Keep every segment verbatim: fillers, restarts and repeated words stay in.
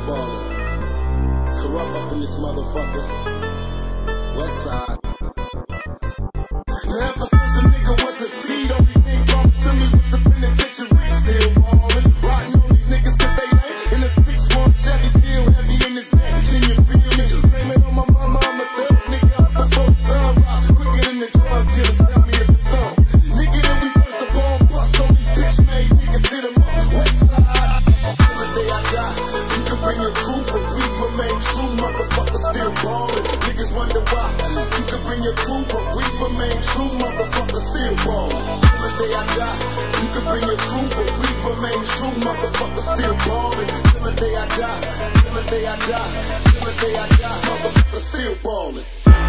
ballin'. Corrupt up in this motherfucker. West side. Now ever since a nigga was a seed, only thing promised to me was the penitentiary. Still ballin', riding on these niggas cause they lame. In a six one Chevy, still heavy in this game. Can you feel me? Blame it on my mama, I'm a thug nigga out before the sun rise. Quicker than the drug dealers, tell me it's a song. Nigga, and we first upon bust on these bitch made niggas, hit them up. West side. Till the day I die, you can bring your crew, but we remain true. Motherfuckers still ballin'. Niggas wonder why. You can bring your crew, but we remain true. Motherfuckers still ballin'. Till the day I die, you can bring your crew, but we remain true. Motherfuckers still ballin'. Till the day I die, till the day I die, till the day I die, motherfuckers still ballin'.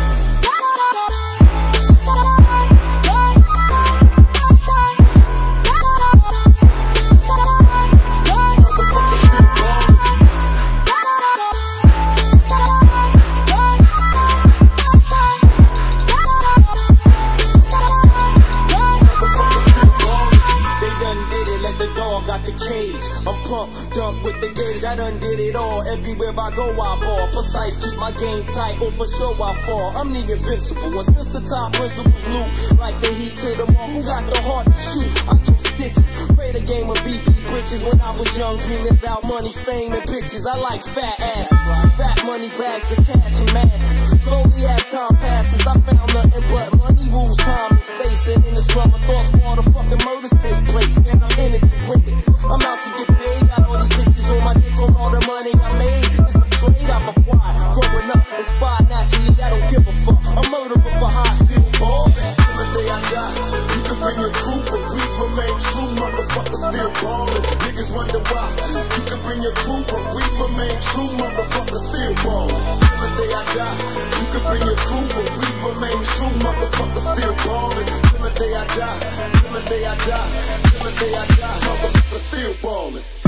I'm pumped up with the gauge, I done did it all. Everywhere I go I ball, precise, keep my game tight, oh for sure I fall. I'm the invincible, and since the top principles loot, like the heat to them all, who got the heart to shoot? I get stitches, play the game of B P britches. When I was young, dreaming about money, fame, and bitches. I like fat asses, fat money bags of cash and masses. Slowly as time passes, I found nothing but money rules, time and space. And in this rubber thoughts, all the fucking murders take place. And I'm in it to win it. I'm out to get paid, got all these bitches on my dick from all the money I made. It's a trade I've acquired, growing up inspired naturally, I don't give a fuck. A murderer for high, still ballin'. Till the day I die, you can bring your crew, but we remain true. Motherfuckers still ballin'. Niggas wonder why. You can bring your crew, but we remain true. Motherfuckers still ballin'. Till the day I die, you can bring your crew, but we remain true. Motherfuckers still ballin'. Till the day I die, till the day I die, till the day I die, motherfuckers still ballin'.